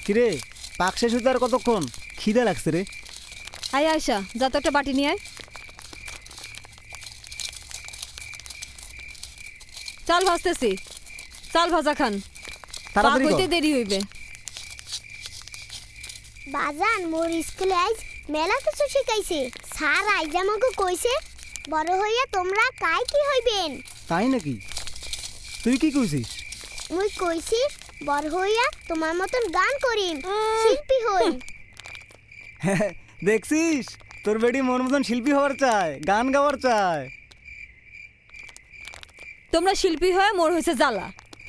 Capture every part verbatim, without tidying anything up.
কিরে পাক শেষ হতে আর কতক্ষণ? খিদে লাগছে রে। আয় আয়সা, যা তো একটা বাটি নিয়ে আয়। চাল ভাজতেছি, চাল ভাজা খান, তাড়াতাড়ি হইতে দেরি হইবে। বাজান মোর স্কুলে আইজ মেলা কিছু শিখাইছে। স্যার আইজ আমাকে কইছে বড় হইয়া তোমরা কাই কি হইবেন। তাই নাকি? তুই কি কইছিস? মুই কইছি বড় হইয়া তোমার মতন গান করিম, শিল্পী হই। দেখছিস তোর বেটি মন মতন শিল্পী হওয়ার চায়, গান গাওয়ার চায়। তোমরা শিল্পী হয়ে মোর হয়েছে জ্বালা।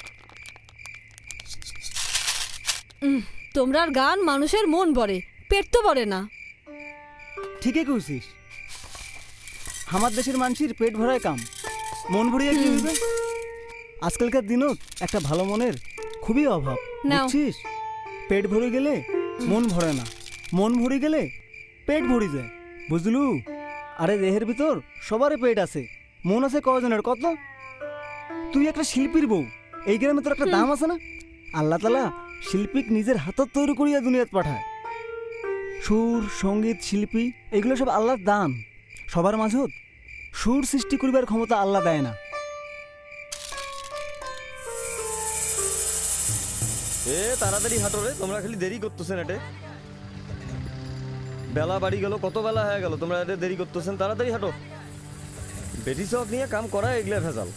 তোমরার গান মানুষের মন ভরে, পেট তো ভরে না। ঠিকই কইছিস, আমার দেশের মানুষের পেট ভরায় কাম, মন ভরিয়া কি হইবে? আজকালকার দিনত একটা ভালো মনের খুবই অভাব, বুঝছিস? পেট ভরে গেলে মন ভরে না, মন ভরে গেলে পেট ভরে যায়, বুঝলু? আরে দেহের ভিতর সবারই পেট আছে, মন আছে কয়জনের কত? তুই একটা শিল্পীর বউ, এই গ্রামে তোর একটা দাম আছে না? আল্লাহ তাআলা শিল্পীক নিজের হাতত তৈরি করিয়া দুনিয়াত পাঠায়। সুর, সঙ্গীত, শিল্পী এগুলো সব আল্লাহর দান। সবার মাঝত সুর সৃষ্টি করিবার ক্ষমতা আল্লাহ দেয় না। এ তাড়াতাড়ি হাঁটো রে, তোমরা খালি দেরি করতেছেন। এটে বেলা বাড়ি গেল, কত বেলা হয়ে গেল, তোমরা এটে দেরি করতেছেন। তাড়াতাড়ি হাঁটো। বেটি চক নিয়ে কাম করা এগুলা ভেজাল।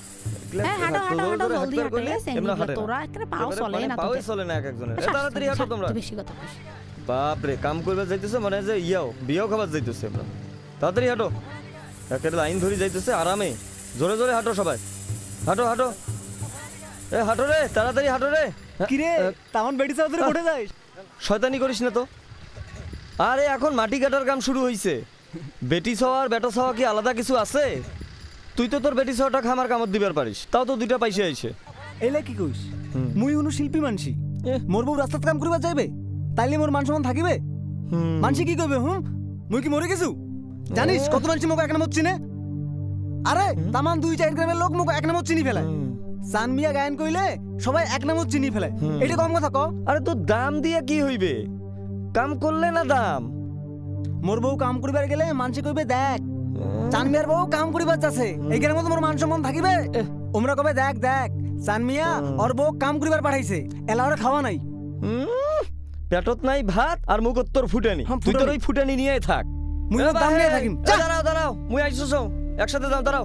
বাপরে, কাম করবে যাইতেছে মানে যে ইয়াও বিয়াও খাবার যাইতেছে। আমরা তাড়াতাড়ি হাঁটো, একেবারে লাইন ধরে যাইতেছে আরামে। জোরে জোরে হাঁটো সবাই, হাঁটো হাঁটো। এ হাঁটো রে, তাড়াতাড়ি হাঁটো রে। কিরে তেমন বেটি চাও ধরে উঠে যাস? শয়তানি করিস না তো। আরে এখন মাটি কাটার কাম শুরু হইছে। বেটি ছাওয়া আর বেটা ছাওয়া কি আলাদা কিছু আছে? তুই তো তোর বেটি ছাওয়াটা খামার কামত দিবার পারিস, তাও তো দুইটা পাইছে আইছে। এলা কি কইস? মুই কোনো শিল্পী মানসি, মোর বউ রাস্তাত কাম করিবার যাইবে, তাইলে মোর মান সম্মান থাকিবে? মানসি কি কইবে? হুম, মুই কি মরে গেছু? জানিস কত মানসি মোক এক নামত চিনে? আরে তামান দুই চার গ্রামের লোক মোক এক নামত চিনি ফেলায়। সানমিয়া গায়ন কইলে সবাই এক নামত চিনি ফেলায়, এটা কম কথা ক। আরে তোর দাম দিয়া কি হইবে? কাম করলে না দাম। মোর বউ কাম করিবার গেলে মানসি কইবে দেখ চানমিয়ার বউ কাম করিবার যাচ্ছে, এই গ্রামে মতো মোর মান সম্মান থাকিবে? ওমরা কবে দেখ দেখ চানমিয়া ওর বউ কাম করিবার পাঠাইছে, এলা ওরে খাওয়া নাই। পেটত নাই ভাত আর মুখত তোর ফুটানি, তুই তোর ওই ফুটানি নিয়ে থাক। মুই দাম নিয়ে থাকিম। দাঁড়াও দাঁড়াও, মুই আইছো, একসাথে যাও, দাঁড়াও।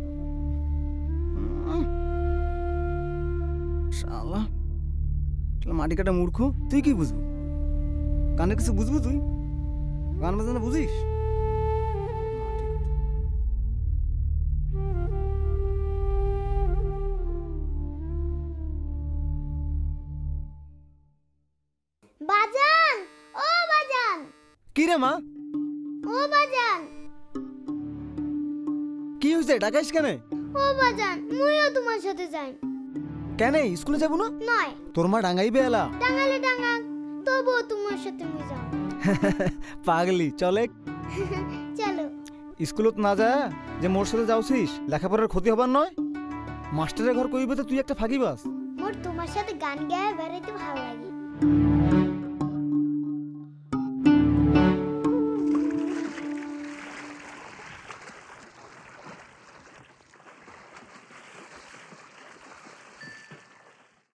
শালা মাটি কাটা মূর্খ, তুই কি বুঝবো? গানের কিছু বুঝবো? তুই গান বাজানো বুঝিস? বাজান, ও বাজান। কি রে মা? ও বাজান। কি হইছে, ডাকাইস কেন? ও বাজান, মুইও তোমার সাথে যাই। কেন স্কুলে যাবো না? নয়, তোর মা ডাঙ্গাইবে এলা। ডাঙ্গালে ডাঙ্গাক, তবুও তোমার সাথে মুই যাও। পাগলি, চলে চলো। স্কুলত না যা যে মোর সাথে যাওছিস, লেখাপড়ার ক্ষতি হবার নয়। মাস্টারের ঘর কইবে তো তুই একটা ফাঁকিবাজ। মোর তোমার সাথে গান গায়ে বেড়াইতে ভালো লাগে।